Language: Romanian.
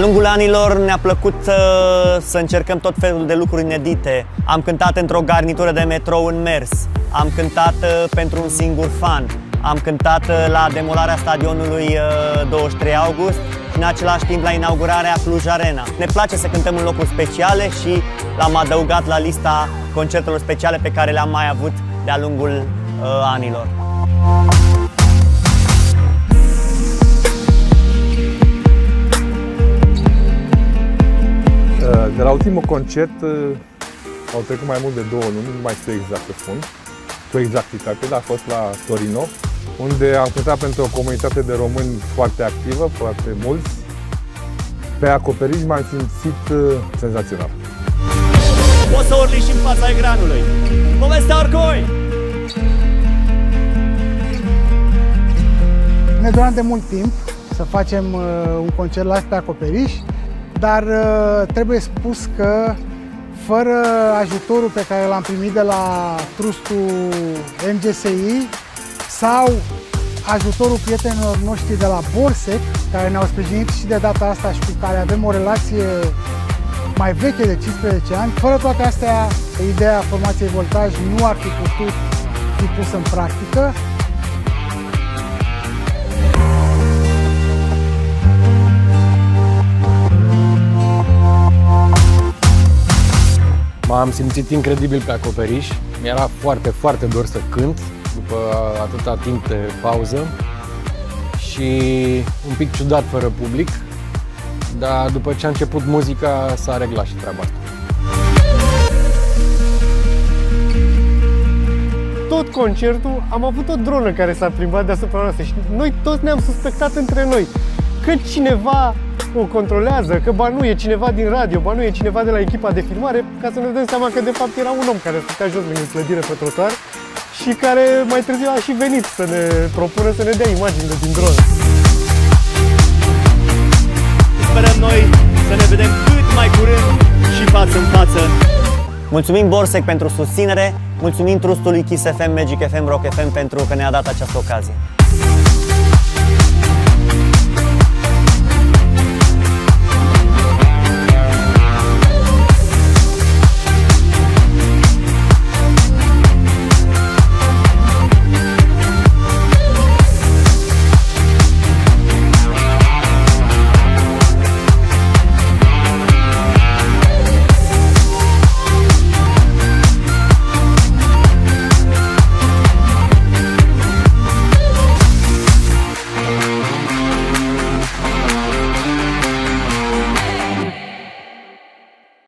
lungul anilor ne-a plăcut să încercăm tot felul de lucruri inedite. Am cântat într-o garnitură de metrou în mers, am cântat pentru un singur fan, am cântat la demolarea stadionului 23 august și în același timp la inaugurarea Cluj Arena. Ne place să cântăm în locuri speciale și l-am adăugat la lista concertelor speciale pe care le-am mai avut de-a lungul anilor. De la ultimul concert au trecut mai mult de 2 luni, nu mai știu exact să spun, cu exactitate, dar a fost la Torino, unde am cântat pentru o comunitate de români foarte activă, foarte mulți. Pe acoperiș m-am simțit senzațional. Poți să urli și în fața ecranului. Povestea oricui! Ne doream de mult timp să facem un concert la pe acoperiș, dar trebuie spus că fără ajutorul pe care l-am primit de la trustul MGSI sau ajutorul prietenilor noștri de la Borsec, care ne-au sprijinit și de data asta și cu care avem o relație mai veche de 15 ani, fără toate astea, ideea formației Voltaj nu ar fi putut fi pusă în practică. M-am simțit incredibil pe acoperiș. Mi-era foarte dor să cânt după atâta timp de pauză și un pic ciudat fără public, dar după ce a început muzica s-a reglat și treaba asta. Tot concertul am avut o dronă care s-a plimbat deasupra noastră și noi toți ne-am suspectat între noi că cineva o controlează, că ba nu e cineva din radio, ba nu e cineva de la echipa de filmare, ca să ne dăm seama că de fapt era un om care stătea jos lângă clădire pe trotuar și care mai târziu a și venit să ne propună să ne dea imaginile din dronă. Sperăm noi să ne vedem cât mai curând și față în față. Mulțumim Borsec pentru susținere, mulțumim trustului Kiss FM, Magic FM, Rock FM pentru că ne-a dat această ocazie.